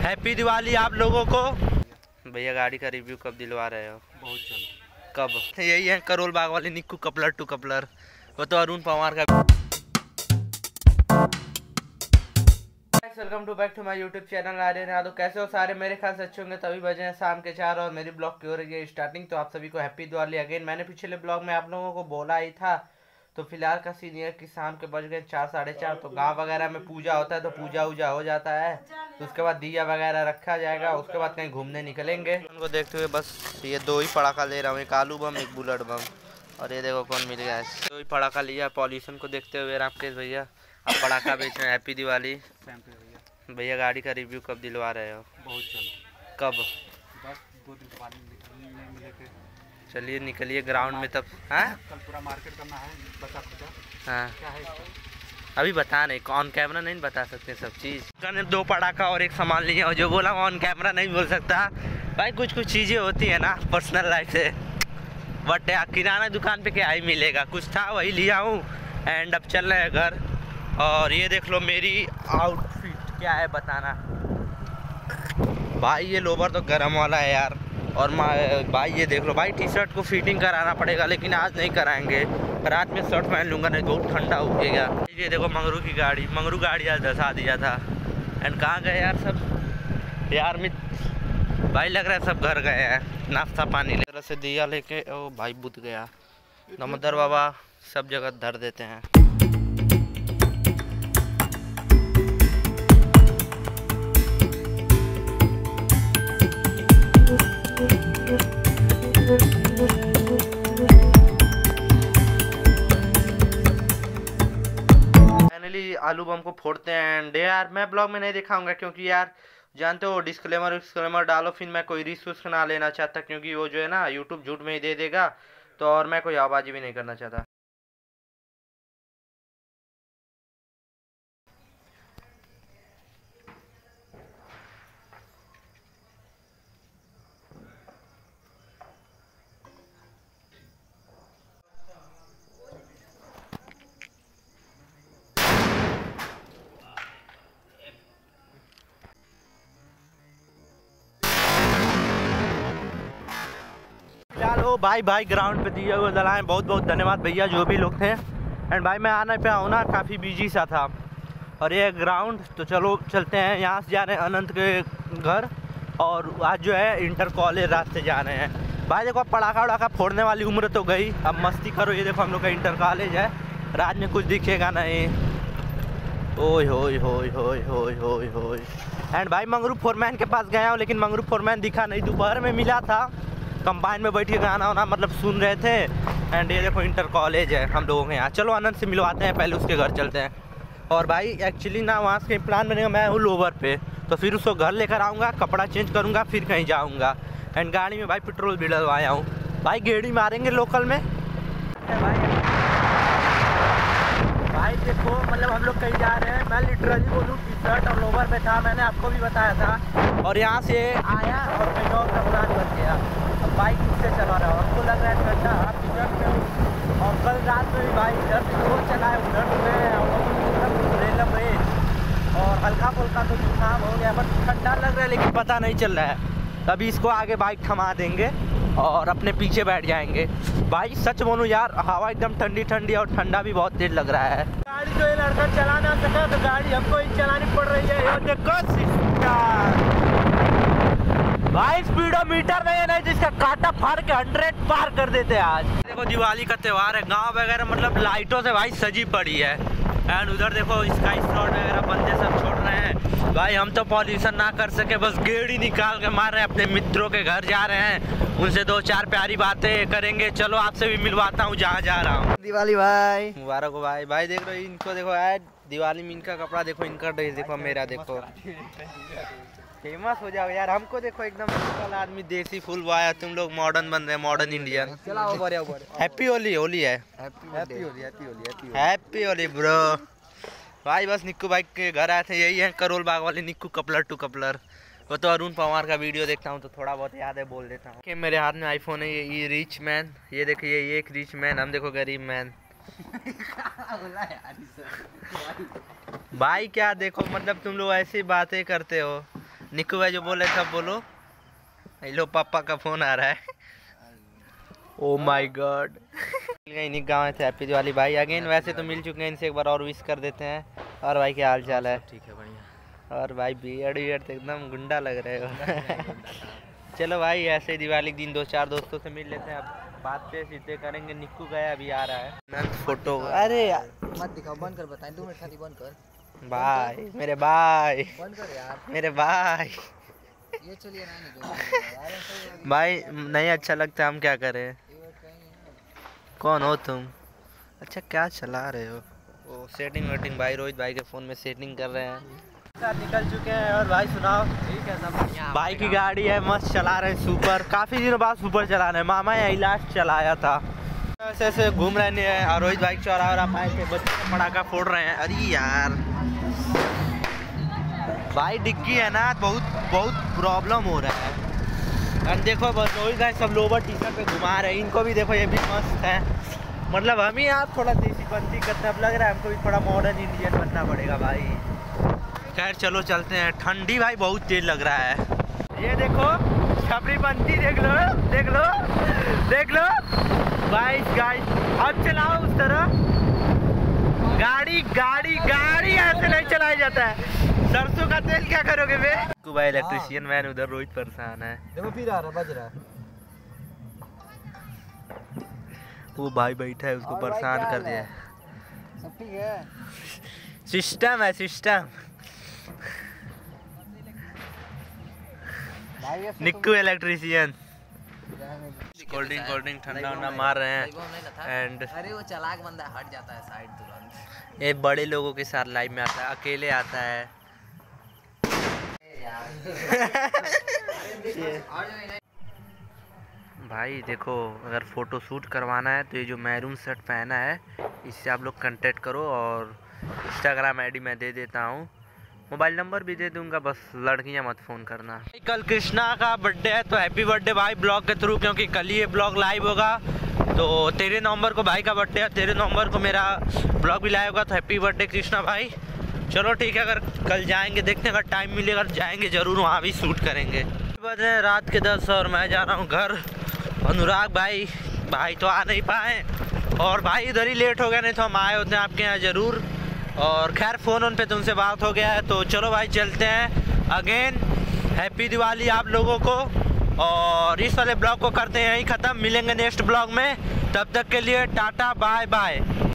Happy Diwali आप लोगों को। भैया गाड़ी का रिव्यू कब दिलवा रहे हो? बहुत जल्द। कब? यही है करोल बाग वाले निक्कू कपलर टू कपलर, वो तो अरुण पवार का। Welcome to back to my YouTube channel Aryan Yadav. कैसे हो सारे? मेरे ख्याल से अच्छे होंगे। तभी बजे हैं शाम के 4 और मेरी ब्लॉग की हो रही है स्टार्टिंग। तो आप सभी को हैप्पी दिवाली अगेन। मैंने पिछले ब्लॉग में आप लोगों को बोला ही था। तो फिलहाल का सीन ये कि शाम के बज गए 4 साढ़े 4। तो गांव वगैरह में पूजा होता है, तो पूजा वूजा हो जाता है, तो उसके बाद दिया वगैरह रखा जाएगा। उसके बाद कहीं घूमने निकलेंगे। उनको देखते हुए बस ये 2 ही पटाखा ले रहा हूँ, एक आलू बम एक बुलेट बम। और ये देखो कौन मिल गया है, 2 ही पटाखा लिया। पॉल्यूशन को देखते हुए रामकेश भैया आप पटाखा बेच रहे हैं। हैप्पी दिवाली भैया। गाड़ी का रिव्यू कब दिलवा रहे हो? बहुत जल्द। कब? बस 2 दिन बाद मिले के। चलिए निकलिए ग्राउंड में तब। हाँ कल पूरा मार्केट करना है, बचा खुचा। हाँ क्या है इसका? अभी बता नहीं, ऑन कैमरा नहीं बता सकते सब चीज़। मैंने 2 पटाखा और एक सामान लिया, और जो बोला ऑन कैमरा नहीं बोल सकता भाई। कुछ चीज़ें होती है ना पर्सनल लाइफ से। बट किराना दुकान पे क्या ही मिलेगा, कुछ था वही लिया हूँ। एंड अब चल रहे हैं घर। और ये देख लो मेरी आउटफिट क्या है बताना भाई। ये लोवर तो गरम वाला है यार। और भाई ये देख लो भाई, टी शर्ट को फिटिंग कराना पड़ेगा, लेकिन आज नहीं कराएंगे। रात में शर्ट पहन लूँगा, नहीं बहुत ठंडा उगेगा। ये देखो मंगरू की गाड़ी, मंगरू गाड़ी आज धसा दिया था। एंड कहाँ गए यार सब यार भाई? लग रहा है सब घर गए हैं नाश्ता पानी ले। तरह से दिया लेके ओ भाई बुझ गया। नमदर बाबा सब जगह धर देते हैं। आलू बम को फोड़ते हैं। एंड यार मैं ब्लॉग में नहीं दिखाऊंगा, क्योंकि यार जानते हो डिस्क्लेमर डालो, फिर मैं कोई रिस्क ना लेना चाहता, क्योंकि वो जो है ना यूट्यूब झूठ में ही दे देगा। तो और मैं कोई आवाज़ भी नहीं करना चाहता। चलो भाई ग्राउंड पे दिए हुए जलाएं। बहुत बहुत धन्यवाद भैया जो भी लोग थे। एंड भाई मैं आना पे आऊँ ना, काफ़ी बिजी सा था। और ये ग्राउंड तो चलो चलते हैं। यहाँ से जा रहे हैं अनंत के घर, और आज जो है इंटर कॉलेज रास्ते जा रहे हैं। भाई देखो पटाखा वड़ाखा फोड़ने वाली उम्र तो गई, अब मस्ती करो। ये देखो हम लोग का इंटर कॉलेज है, रात में कुछ दिखेगा नहीं। ओए होए होए होए होए होए होए। एंड भाई मंगरू फोरमैन के पास गया हूँ, लेकिन मंगरू फोरमैन दिखा नहीं। दोपहर में मिला था, कंबाइन में बैठ के गाना वाना मतलब सुन रहे थे। एंड ये देखो इंटर कॉलेज है हम लोगों के यहाँ। चलो अनंत से मिलवाते हैं, पहले उसके घर चलते हैं। और भाई एक्चुअली ना वहाँ से प्लान बनेगा, मैं हूँ लोवर पे, तो फिर उसको घर लेकर आऊँगा, कपड़ा चेंज करूँगा, फिर कहीं जाऊँगा। एंड गाड़ी में भाई पेट्रोल भी डलवाया हूँ। भाई गेड़ी मारेंगे लोकल में। भाई देखो मतलब हम लोग कहीं जा रहे हैं। मैं लिटरली बोलूँ टी शर्ट और लोवर पे था, मैंने आपको भी बताया था। और यहाँ से आया और कहीं और का प्लान बन गया। अब बाइक से चला रहा हूँ, हमको लग रहा है ठंडा। आप टी शर्ट में हूँ, और कल रात में भी भाई इधर से रोड चला है, उधर से और हल्का फुल्का तो जुकाम हो गया, बट ठंडा लग रहा है, लेकिन पता नहीं चल रहा है। तभी इसको आगे बाइक थमा देंगे और अपने पीछे बैठ जाएंगे। भाई सच बोलूं यार, हवा एकदम ठंडी ठंडी और ठंडा भी बहुत तेज लग रहा है। गाड़ी जो ये लड़का चला ना सका, तो गाड़ी हमको ही चलानी पड़ रही है। भाई स्पीडोमीटर में नहीं, जिसका कांटा फाड़ के 100 पार कर देते हैं आज। देखो दिवाली का त्योहार है, गांव वगैरह मतलब लाइटों से भाई सजी पड़ी है। एंड उधर देखो स्काई शॉट वगैरह बंदे सब छोड़ रहे हैं। भाई हम तो पॉल्यूशन ना कर सके, बस गेड़ी निकाल के मार रहे हैं। अपने मित्रों के घर जा रहे हैं, उनसे 2-4 प्यारी बातें करेंगे। चलो आपसे भी मिलवाता हूँ जहाँ जा रहा हूँ। दिवाली भाई मुबारक हो भाई। भाई देख रहे हो इनको, देखो यार दिवाली में इनका कपड़ा देखो, इनका ड्रेस देखो, मेरा देखो। फेमस हो जाओ यार। हमको देखो एकदम सिंपल आदमी, देसी फुल वाया। तुम लोग मॉडर्न बन रहे, modern Indian. Happy Holi. Holi है, हैप्पी होली ब्रो। भाई बस निक्कू भाई के घर आए थे। यही है करोल बाग वाले निक्कू कपलर टू कपलर। वो तो अरुण पवार का वीडियो देखता हूँ तो थोड़ा बहुत याद है, बोल देता हूँ। मेरे हाथ में आईफोन है, ये रिच मैन। ये देखिए ये एक रिच मैन, हम देखो गरीब मैन। भाई क्या देखो मतलब तुम लोग ऐसी बातें करते हो। निक्कू भाई जो बोले सब बोलो। हेलो पापा का फोन आ रहा है। Oh my God. निक गाँव से हैप्पी दिवाली भाई अगेन। वैसे तो मिल चुके हैं, इनसे एक बार और विश कर देते हैं। और भाई क्या हाल चाल है? ठीक है बढ़िया। और भाई बियर्ड तो एकदम गुंडा लग रहे हो। चलो भाई ऐसे दिवाली के दिन 2-4 दोस्तों से मिल लेते हैं। अब बातें सीधे करेंगे। निक्कू गया अभी आ रहा है फोटो। अरे यार मत दिखाओ, बंद कर, बताएं 2 मिनट खाली बंद कर। भाई मेरे भाई, बंद कर यार, मेरे भाई। ये चलिए ना नहीं भाई नहीं अच्छा लगता, हम क्या करें? कौन हो तुम? अच्छा क्या चला रहे हो? वो सेटिंग वेटिंग भाई रोहित भाई के फ़ोन में सेटिंग कर रहे हैं। निकल चुके हैं। और भाई सुनाओ। ठीक है सब बढ़िया। भाई की गाड़ी है, मस्त चला रहे हैं सुपर। काफ़ी दिनों बाद सुपर चला रहे हैं। मामा यही लास्ट चलाया था। ऐसे ऐसे घूम रहे हैं। और रोहित भाई चौराहा पाए थे, बच्चे पटाखा फोड़ रहे हैं। अरे यार भाई डिग्गी है ना, बहुत प्रॉब्लम हो रहा है। और देखो बस रोहित भाई सब लोवर टी शर्ट पे घुमा रहे हैं। इनको भी देखो, ये भी मस्त है। मतलब हम ही आप थोड़ा देसी पंथी करते हैं। अब लग रहा है हमको भी थोड़ा मॉडर्न इंडियन बनना पड़ेगा भाई। खैर चलो चलते हैं। ठंडी भाई बहुत तेज लग रहा है। ये देखो छपरी पंथी, देख लो देख लो देख लो भाई। गाइस अब चलाओ उस तरह। गाड़ी गाड़ी गाड़ी ऐसे नहीं चलाया जाता है। सरसों का तेल क्या करोगे बे? भाई इलेक्ट्रिशियन मैन उधर रोहित परेशान है। देखो फिर आ रहा, बज रहा है। वो भाई बैठा है, उसको परेशान कर दिया। सब ठीक है? सिस्टम है system. Nikku electrician cold drink ठंडा वंडा मार रहे हैं। एंड अरे वो चालाक बंदा हट जाता है साइड तुरंत। ये बड़े लोगों के साथ लाइव में आता है, अकेले आता है। भाई देखो अगर फ़ोटो शूट करवाना है तो ये जो मैरून शर्ट पहना है इससे आप लोग कांटेक्ट करो। और इंस्टाग्राम आईडी मैं दे देता हूँ, मोबाइल नंबर भी दे दूंगा, बस लड़कियां मत फ़ोन करना। कल कृष्णा का बर्थडे है तो हैप्पी बर्थडे भाई ब्लॉग के थ्रू, क्योंकि कल ही ये ब्लॉग लाइव होगा। तो 13 नवंबर को भाई का बर्थडे है, 13 नवंबर को मेरा ब्लॉग भी लाइव होगा। तो हैप्पी बर्थडे कृष्णा भाई। चलो ठीक है, अगर कल जाएंगे देखते हैं, अगर टाइम मिलेगा जाएंगे ज़रूर, वहाँ भी शूट करेंगे। बजे रात के 10 और मैं जा रहा हूँ घर। अनुराग भाई तो आ नहीं पाए। और भाई इधर ही लेट हो गया, नहीं तो हम आए होते हैं आपके यहाँ ज़रूर। और खैर फ़ोन पे तुमसे बात हो गया है तो चलो भाई चलते हैं। अगेन हैप्पी दिवाली आप लोगों को। और इस वाले ब्लॉग को करते हैं यहीं ख़त्म। मिलेंगे नेक्स्ट ब्लॉग में, तब तक के लिए टाटा बाय बाय।